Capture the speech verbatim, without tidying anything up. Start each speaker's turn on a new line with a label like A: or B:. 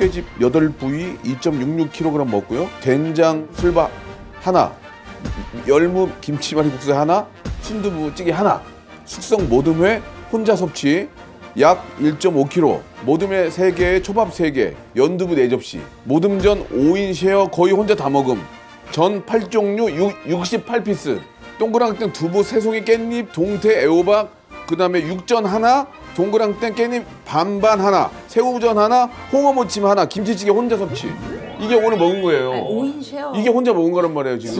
A: 흑돼지 여덟 부위 이 점 육육 킬로그램 먹고요. 된장 술밥 하나, 열무 김치말이국수 하나, 순두부찌개 하나, 숙성 모듬회 혼자 섭취 약 일 점 오 킬로그램, 모듬회 세 개에 초밥 세 개, 연두부 네 접시, 모듬전 오 인 쉐어 거의 혼자 다 먹음, 전 팔 종류 육십팔 피스, 동그랑땡 두부 새송이 깻잎 동태 애호박, 그 다음에 육전 하나, 동그랑땡 깻잎 반반 하나, 새우전 하나, 홍어무침 하나, 김치찌개 혼자 섭취. 이게 오늘 먹은 거예요.
B: 오 인 쉐어.
A: 이게 혼자 먹은 거란 말이에요 지금.